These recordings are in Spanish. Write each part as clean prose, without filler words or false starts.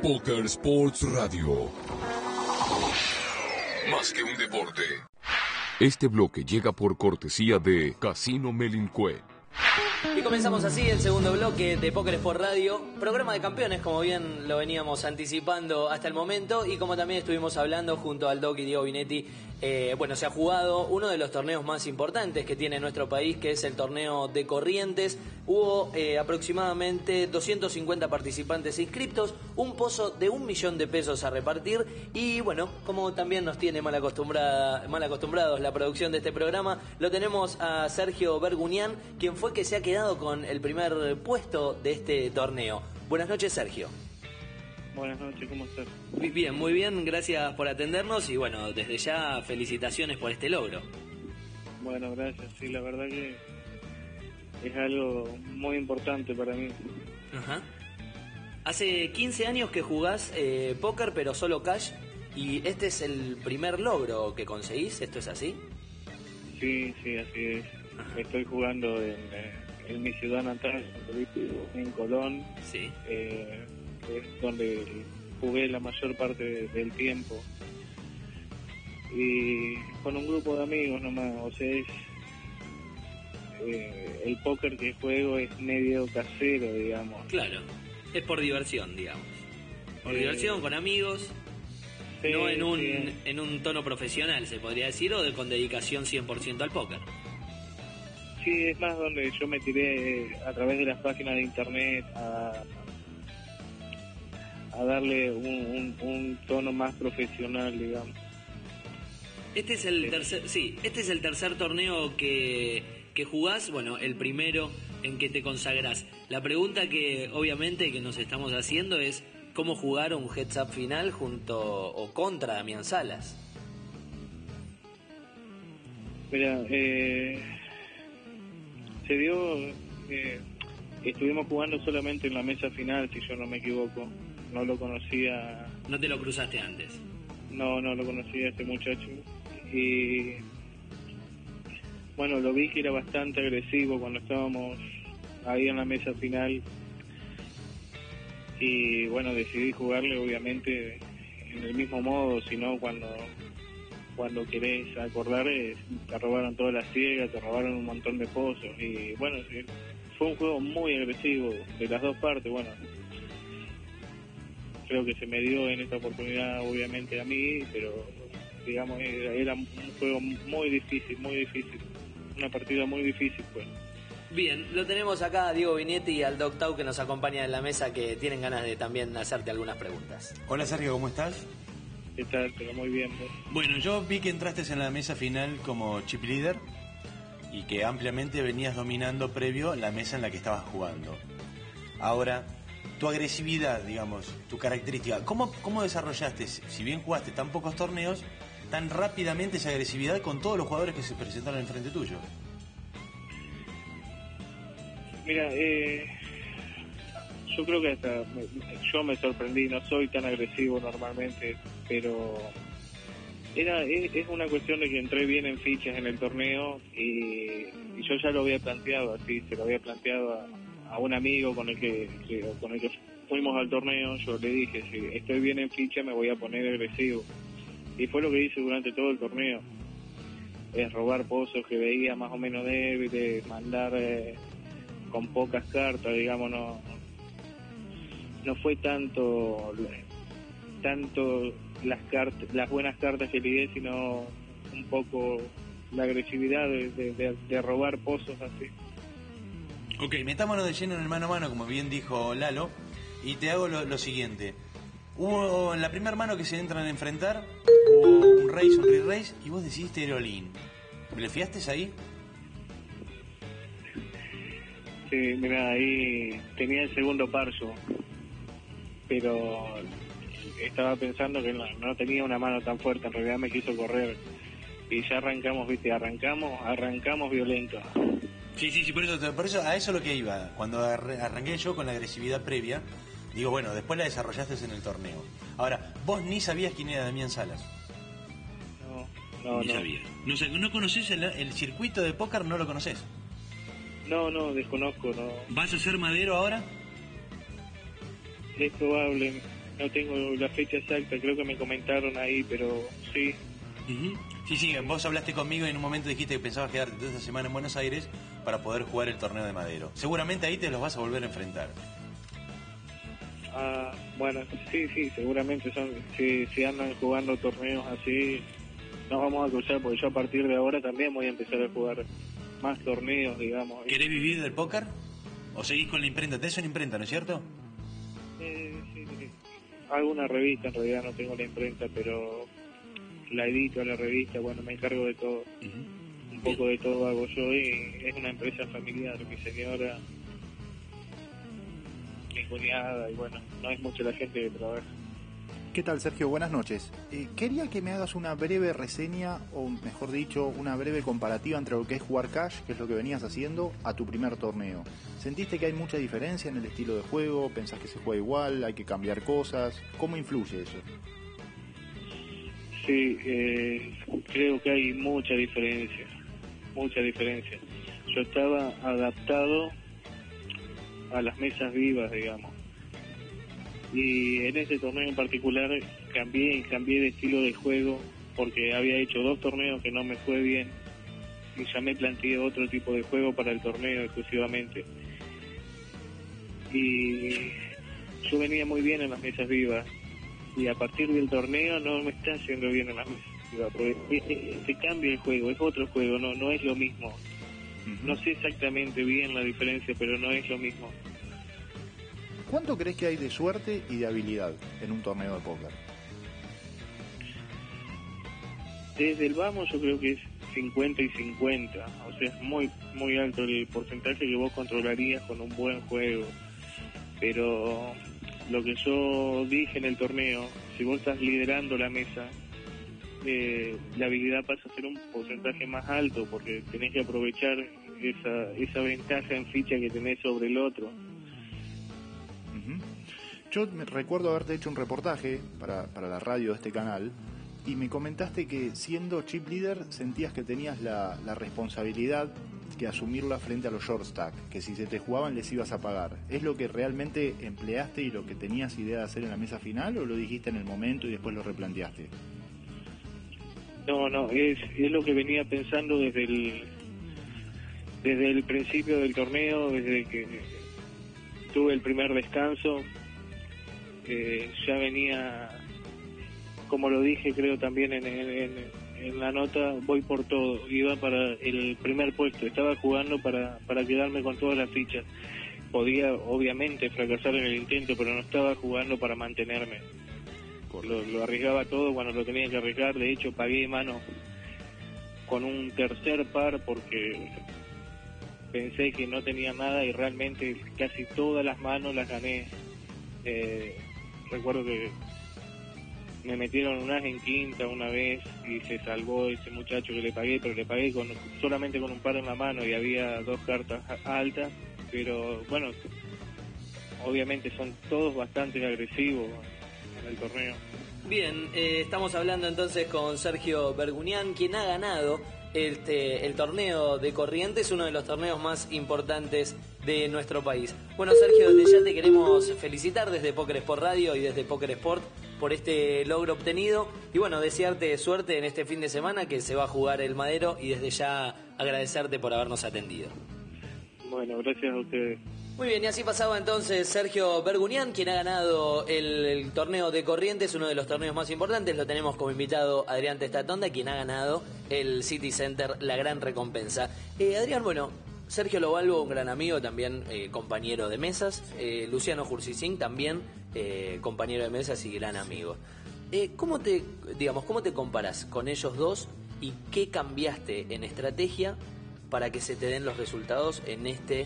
Poker Sports Radio. Más que un deporte. Este bloque llega por cortesía de Casino Melincue. Y comenzamos así el segundo bloque de Poker Sport Radio, programa de campeones, como bien lo veníamos anticipando hasta el momento, y como también estuvimos hablando junto al Doc y Diego Vinetti, se ha jugado uno de los torneos más importantes que tiene nuestro país, que es el torneo de Corrientes. Hubo aproximadamente 250 participantes inscriptos, un pozo de $1 millón a repartir, y bueno, como también nos tiene mal acostumbrados la producción de este programa, lo tenemos a Sergio Bergunián, quien fue que se ha quedado con el primer puesto de este torneo. Buenas noches, Sergio. Buenas noches, ¿cómo estás? Bien, muy bien, gracias por atendernos y bueno, desde ya felicitaciones por este logro. Bueno, gracias, sí, la verdad que es algo muy importante para mí. Ajá. Hace 15 años que jugás póker, pero solo cash, y este es el primer logro que conseguís, ¿esto es así? Sí, así es. Ajá. Estoy jugando en mi ciudad natal, en Colón. Sí. Es donde jugué la mayor parte del tiempo, y con un grupo de amigos nomás. O sea, el póker que juego es medio casero, digamos. Claro, es por diversión, digamos. Por diversión, con amigos, sí, no en un tono profesional, se podría decir, o con dedicación 100% al póker. Sí, es más donde yo me tiré a través de las páginas de internet a darle un tono más profesional, digamos. Este es el tercer torneo que jugás, bueno, el primero en que te consagrás. La pregunta que obviamente que nos estamos haciendo es ¿cómo jugar un heads up final junto o contra Damián Salas? Mira, se dio, estuvimos jugando solamente en la mesa final, si yo no me equivoco. No lo conocía. ¿No te lo cruzaste antes? No lo conocía a este muchacho. Y bueno, lo vi que era bastante agresivo cuando estábamos ahí en la mesa final. Y bueno, decidí jugarle obviamente en el mismo modo, sino cuando querés acordar, te robaron todas las ciegas, te robaron un montón de pozos. Y bueno, fue un juego muy agresivo de las dos partes. Bueno, creo que se me dio en esta oportunidad obviamente a mí, pero digamos era un juego muy difícil, una partida muy difícil, pues. Bien, lo tenemos acá a Diego Vinetti y al Doc Tau, que nos acompañan en la mesa, que tienen ganas de también hacerte algunas preguntas. Hola Sergio, ¿cómo estás? ¿Qué tal? Pero muy bien, ¿no? Bueno, yo vi que entraste en la mesa final como chip leader y que ampliamente venías dominando previo la mesa en la que estabas jugando. Ahora, tu agresividad, digamos, tu característica, ¿cómo desarrollaste, si bien jugaste tan pocos torneos, tan rápidamente esa agresividad con todos los jugadores que se presentaron enfrente tuyo? Mira, yo creo que hasta yo me sorprendí. No soy tan agresivo normalmente, pero es una cuestión de que entré bien en fichas en el torneo, y yo ya lo había planteado así, se lo había planteado a un amigo con el que fuimos al torneo. Yo le dije, si estoy bien en ficha me voy a poner agresivo, y fue lo que hice durante todo el torneo. Es robar pozos que veía más o menos débiles, mandar con pocas cartas, digamos. No fue tanto las buenas cartas que ligué, sino un poco la agresividad de robar pozos así. Ok, metámonos de lleno en el mano a mano, como bien dijo Lalo, y te hago lo siguiente. Hubo en la primera mano que se entran a enfrentar, hubo un raise, un re-raise, y vos decidiste ir all-in. ¿Blefiaste ahí? Sí, mira, ahí tenía el segundo parso, pero estaba pensando que no tenía una mano tan fuerte. En realidad me quiso correr y ya arrancamos, arrancamos violento. Sí, por eso a eso lo que iba. Cuando arranqué yo con la agresividad previa, digo, bueno, después la desarrollaste en el torneo. Ahora, vos ni sabías quién era Damián Salas. No sabía. ¿No conocés el circuito de póker? ¿No lo conocés? No, desconozco, no. ¿Vas a ser madero ahora? Es probable. no tengo la fecha exacta, creo que me comentaron ahí, pero sí. Uh-huh. Sí, vos hablaste conmigo y en un momento dijiste que pensabas quedarte toda esta semana en Buenos Aires para poder jugar el torneo de Madero. Seguramente ahí te los vas a volver a enfrentar. Bueno, sí, seguramente si andan jugando torneos así, nos vamos a cruzar, porque yo a partir de ahora también voy a empezar a jugar más torneos, digamos. ¿Querés vivir del póker? ¿O seguís con la imprenta? Tenés una imprenta, ¿no es cierto? Sí. Hago una revista, en realidad no tengo la imprenta, pero la edito, la revista, bueno, me encargo de todo. Un poco de todo hago yo y es una empresa familiar, mi señora, mi cuñada, y bueno, no es mucha la gente que trabaja. ¿Qué tal, Sergio? Buenas noches. Quería que me hagas una breve reseña, o mejor dicho, una breve comparativa entre lo que es jugar cash, que es lo que venías haciendo, a tu primer torneo. ¿Sentiste que hay mucha diferencia en el estilo de juego? ¿Pensás que se juega igual? ¿Hay que cambiar cosas? ¿Cómo influye eso? Sí, creo que hay mucha diferencia. Yo estaba adaptado a las mesas vivas, digamos. Y en ese torneo en particular cambié de estilo de juego porque había hecho 2 torneos que no me fue bien y ya me planteé otro tipo de juego para el torneo exclusivamente. Y yo venía muy bien en las mesas vivas y a partir del torneo no me está yendo bien en las mesas vivas porque se cambia el juego, es otro juego, no es lo mismo. No sé exactamente bien la diferencia, pero no es lo mismo. ¿Cuánto crees que hay de suerte y de habilidad en un torneo de póker? Desde el vamos yo creo que es 50 y 50, o sea, es muy muy alto el porcentaje que vos controlarías con un buen juego. Pero lo que yo dije en el torneo, si vos estás liderando la mesa, la habilidad pasa a ser un porcentaje más alto porque tenés que aprovechar esa ventaja en ficha que tenés sobre el otro. Yo me recuerdo haberte hecho un reportaje para la radio de este canal y me comentaste que siendo chip leader sentías que tenías la responsabilidad que asumirla frente a los short stack, que si se te jugaban les ibas a pagar. ¿Es lo que realmente empleaste y lo que tenías idea de hacer en la mesa final o lo dijiste en el momento y después lo replanteaste? No, es lo que venía pensando desde el principio del torneo, desde que tuve el primer descanso. Ya venía, como lo dije creo también en la nota, voy por todo, iba para el primer puesto, estaba jugando para quedarme con todas las fichas. Podía obviamente fracasar en el intento, pero no estaba jugando para mantenerme. Lo arriesgaba todo cuando lo tenía que arriesgar. De hecho pagué mano con un tercer par porque pensé que no tenía nada y realmente casi todas las manos las gané. Recuerdo que me metieron un as en quinta una vez y se salvó ese muchacho que le pagué, pero le pagué solamente con un par en la mano y había 2 cartas altas, pero bueno, obviamente son todos bastante agresivos en el torneo. Bien, estamos hablando entonces con Sergio Bergunián, quien ha ganado el torneo de Corrientes, uno de los torneos más importantes de nuestro país. Bueno, Sergio, desde ya te queremos felicitar desde Poker Sport Radio y desde Poker Sport por este logro obtenido y bueno, desearte suerte en este fin de semana que se va a jugar el Madero y desde ya agradecerte por habernos atendido. Bueno, gracias a ustedes. Muy bien, y así pasaba entonces Sergio Bergunián, quien ha ganado el torneo de Corrientes, uno de los torneos más importantes. Lo tenemos como invitado Adrián Testatonda, quien ha ganado el City Center, la gran recompensa. Adrián, bueno, Sergio Lobalvo, un gran amigo, también compañero de mesas. Luciano Jursicín, también compañero de mesas y gran amigo. ¿Cómo te comparas con ellos dos y qué cambiaste en estrategia para que se te den los resultados en este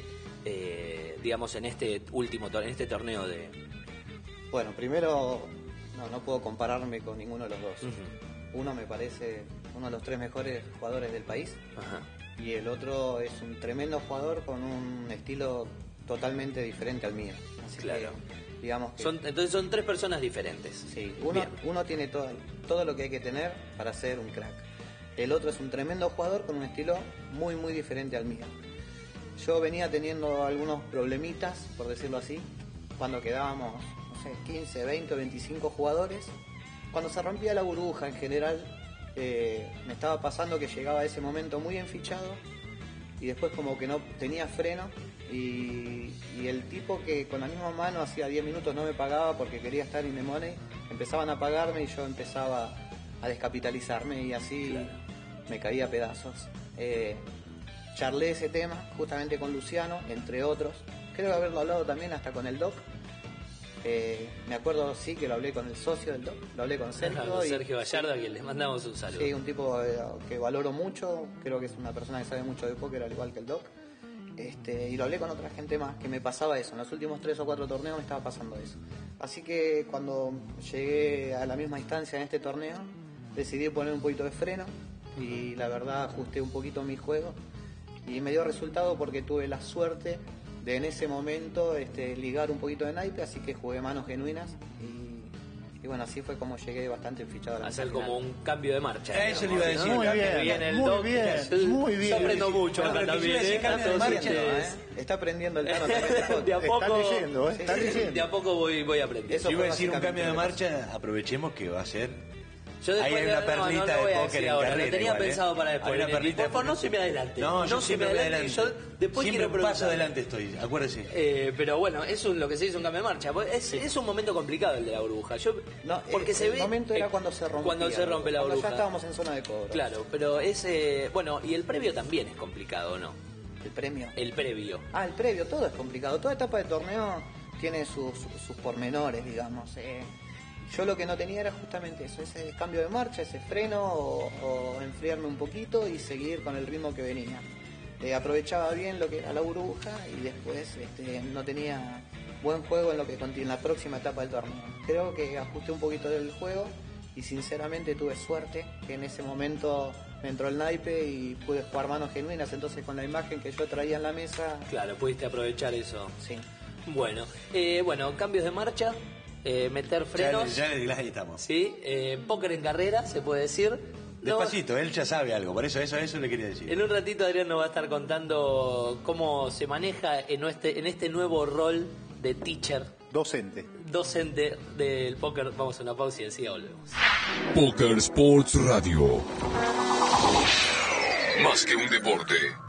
en este torneo de... Bueno, primero no puedo compararme con ninguno de los dos. Uh-huh. Uno me parece uno de los 3 mejores jugadores del país. Ajá. Y el otro es un tremendo jugador con un estilo totalmente diferente al mío. Así claro. Que, digamos que entonces son 3 personas diferentes. Sí, uno tiene todo lo que hay que tener para ser un crack. El otro es un tremendo jugador con un estilo muy muy diferente al mío. Yo venía teniendo algunos problemitas, por decirlo así, cuando quedábamos, sé, 15, 20 o 25 jugadores. Cuando se rompía la burbuja en general, me estaba pasando que llegaba a ese momento muy enfichado y después como que no tenía freno y el tipo que con la misma mano hacía 10 minutos no me pagaba porque quería estar in the money, empezaban a pagarme y yo empezaba a descapitalizarme y así me caía a pedazos. Charlé ese tema justamente con Luciano, entre otros. Creo haberlo hablado también hasta con el Doc. Me acuerdo, sí, que lo hablé con el socio del Doc, lo hablé con Sergio. Sergio Gallardo, a quien les mandamos un saludo. Sí, un tipo que valoro mucho, creo que es una persona que sabe mucho de póker, al igual que el Doc. Y lo hablé con otra gente más, que me pasaba eso. En los últimos 3 o 4 torneos me estaba pasando eso. Así que cuando llegué a la misma instancia en este torneo, decidí poner un poquito de freno y la verdad ajusté un poquito mi juego. Y me dio resultado porque tuve la suerte de en ese momento ligar un poquito de naipe, así que jugué manos genuinas y bueno, así fue como llegué bastante fichado a la hacer final. como un cambio de marcha. Eso le iba a decir. Muy bien, muy bien. Yo aprendo mucho No, acá pero también. ese cambio de marcha, Está aprendiendo el Tano también. De a poco, Está leyendo, está Sí, leyendo. de a poco voy aprendiendo. Eso Si iba a fue decir un básicamente cambio de lo que pasó. marcha, aprovechemos que va a ser. Yo Ahí después hay una no, perlita no lo voy de a póker decir en ahora, carrera lo tenía igual, pensado para después. Hay una Benedetti. perlita de Por favor, no póker. se me adelante. No, yo se siempre me voy adelante. adelante. Yo después Siempre quiero un paso preguntar. adelante estoy, acuérdese. Pero bueno, eso es lo que se dice un cambio de marcha. Es un momento complicado el de la burbuja. Porque se el ve. momento era cuando se rompía. Cuando se rompe la Cuando burbuja. ya estábamos en zona de cobro. Claro, pero bueno, y el previo también es complicado, ¿no? El premio. El previo. El previo, todo es complicado. Toda etapa de torneo tiene sus pormenores, digamos. Yo lo que no tenía era justamente eso, ese cambio de marcha, ese freno o enfriarme un poquito y seguir con el ritmo que venía. Aprovechaba bien lo que era la burbuja y después no tenía buen juego en la próxima etapa del torneo. Creo que ajusté un poquito del juego y sinceramente tuve suerte que en ese momento me entró el naipe y pude jugar manos genuinas, entonces con la imagen que yo traía en la mesa... Claro, pudiste aprovechar eso. Sí. Bueno, cambios de marcha, meter frenos. Ya ahí estamos. Sí, póker en carrera, se puede decir. Despacito, él ya sabe algo, por eso le quería decir. En un ratito Adrián nos va a estar contando cómo se maneja en este nuevo rol de teacher, Docente del póker. Vamos a una pausa y enseguida volvemos. Poker Sports Radio. Más que un deporte.